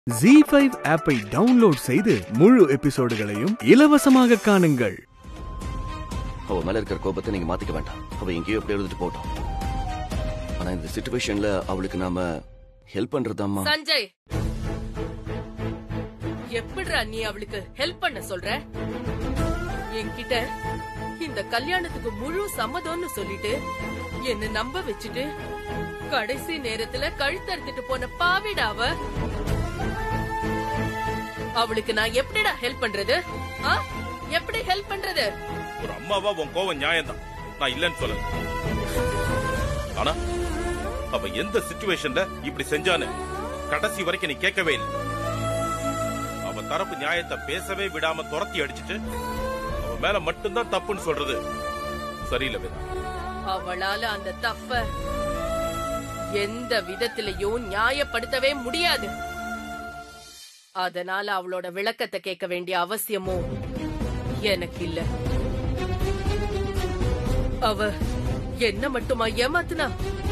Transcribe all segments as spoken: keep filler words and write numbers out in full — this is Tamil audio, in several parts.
ஜீ ஃபைவ் ஆப்பை டவுன்லோட் செய்து முழு எபிசோடுகளையும் இலவசமாக காணுங்கள். அவ மேல இருக்கிற கோபத்தை நீங்க மாத்திக்க வேண்டாம். அவ எங்கேயோ எப்படி எழுதிட்டு போட்டோம். ஆனா இந்த சிச்சுவேஷன்ல அவளுக்கு நாம ஹெல்ப் பண்றதாம்மா. சஞ்சய், எப்படிடா நீ அவளுக்கு ஹெல்ப் பண்ண சொல்ற? என்கிட்ட இந்த கல்யாணத்துக்கு முழு சம்மதம்னு சொல்லிட்டு என்ன நம்ப வச்சுட்டு கடைசி நேரத்துல கழுத்தறுத்துட்டு போன பாவிடாவ. அவளுக்கு நான் எப்படிடா ஹெல்ப் பண்றது? எப்படி ஹெல்ப் பண்றது? ஒரு அம்மாவா உன் கோவம் நியாயம்தான், நான் இல்லன்னு சொல்ல. ஆனா அவ எந்த சிச்சுவேஷன்ல இப்படி செஞ்சான்னு கடைசி வரைக்கும் நீ கேட்கவே இல்லை. அவ தரப்பு நியாயத்தை பேசவே விடாம துரத்தி அடிச்சுட்டு அவ மேல மட்டும்தான் தப்புன்னு சொல்றது சரியில்லை வேதா. அவளால அந்த தப்ப எந்த விதத்திலையும் நியாயப்படுத்தவே முடியாது. அதனால அவளோட விளக்கத்தை கேட்க வேண்டிய அவசியமும் எனக்கு இல்ல. அவ என்ன மட்டுமா ஏமாத்துனா?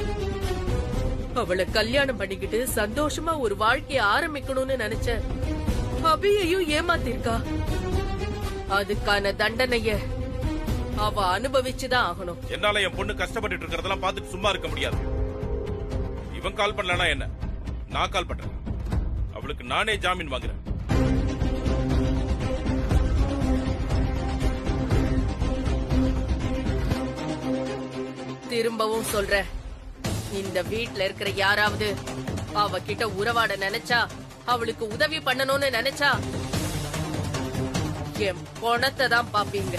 அவளை கல்யாணம் பண்ணிக்கிட்டு சந்தோஷமா ஒரு வாழ்க்கைய ஆரம்பிக்கணும்னு நினைச்ச அபியையும் ஏமாத்திருக்கா. அதுக்கான தண்டனைய அவ அனுபவிச்சுதான் ஆகணும். என்னால என் பொண்ணு கஷ்டப்பட்டு இருக்கிறதெல்லாம் பார்த்துட்டு சும்மா இருக்க முடியாது. இவன் கால் பண்ணலனா என்ன, நான் கால் பண்றேன். அவளுக்கு நானே ஜாமீன் வாங்குறேன். திரும்பவும் சொல்ற, இந்த வீட்ல இருக்கிற யாராவது அவகிட்ட உறவாட நினைச்சா, அவளுக்கு உதவி பண்ணணும்னு நினைச்சா என் பணத்தை தான் பாப்பீங்க.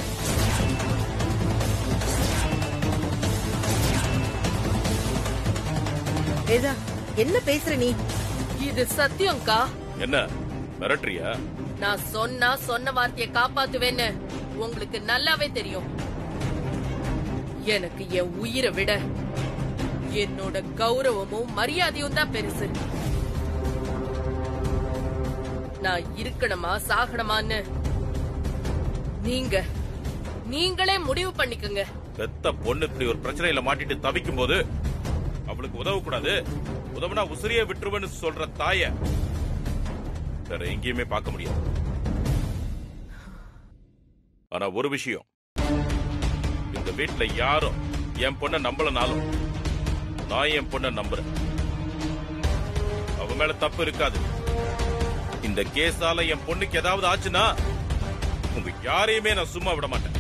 என்ன பேசுற நீ? இது சத்தியம்க்கா. என்ன மிரட்டறியா? நான் சொன்னா சொன்ன வார்த்தையை காப்பாத்துவேன்னு உங்களுக்கு நல்லாவே தெரியும். எனக்கு என் உயிரை விட என்னோட கௌரவமும் மரியாதையும் தான் பெருசு. நான் இருக்கணுமா சாகணுமான்னு நீங்க நீங்களே முடிவு பண்ணிக்கங்க. பெத்த பொண்ணு இப்படி ஒரு பிரச்சனையில மாட்டிட்டு தவிக்கும் போது அவளுக்கு உதவ கூடாது, உதவுனா உசிரியே விட்டுருவன்னு சொல்ற தாய வேற எங்கேயுமே பார்க்க முடியாது. ஆனா ஒரு விஷயம், இந்த வீட்டுல யாரும் என் பொண்ண நம்பலனாலும் நான் என் பொண்ண நம்புறேன். அவ மேல தப்பு இருக்காது. இந்த கேஸால என் பொண்ணுக்கு ஏதாவது ஆச்சுன்னா உங்க யாரையுமே நான் சும்மா விட மாட்டேன்.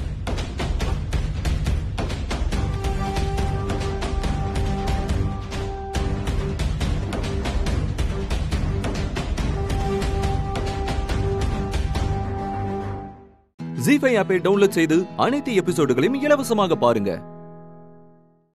ஜீ ஃபைவ் ஆப்பை டவுன்லோட் செய்து அனைத்து எபிசோடுகளையும் இலவசமாக பாருங்க.